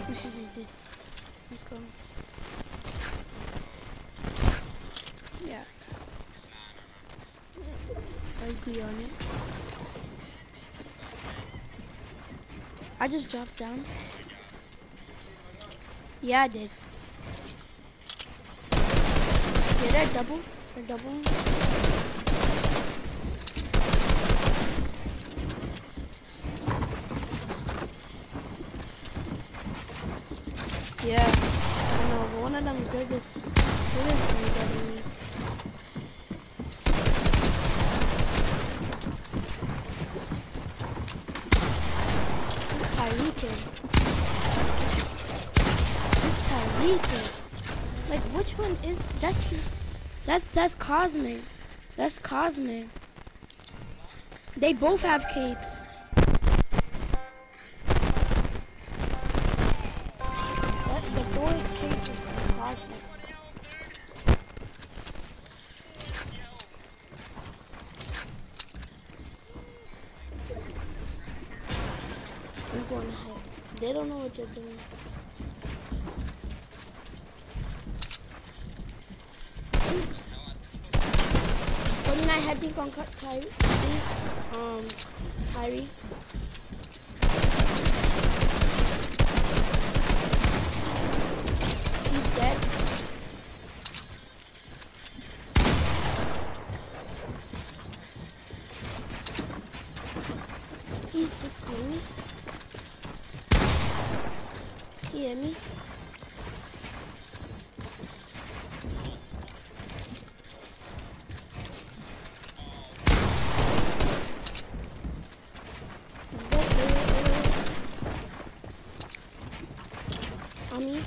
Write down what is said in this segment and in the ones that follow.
This is easy. Let's go. Yeah. I agree on it. I just dropped down. Yeah, I did. Yeah, they're double. They're double. Yeah, I know, but one of them good is getting me. This Tyree kid. This Tyree kid. Like, which one is that's Cosmic. That's Cosmic. They both have capes. The boy's cape is Cosmic. I'm going ahead. They don't know what they're doing. When I had pink on Tyree. Tyree. He's dead. He's just killing me. He hit me. On me.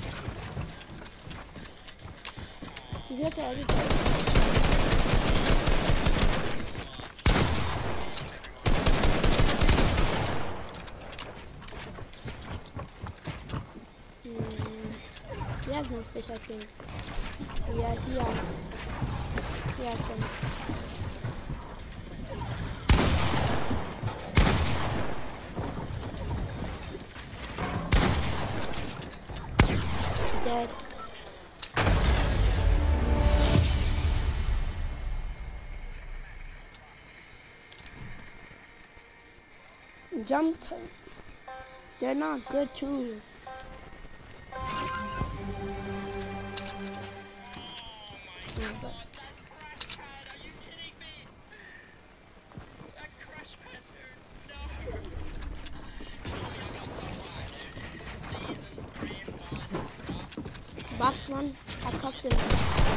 He's got the other guy. He has no fish, I think. Yeah, he has. He has some. Dead. Jumped. They're not good too. Box one, I cuffed him.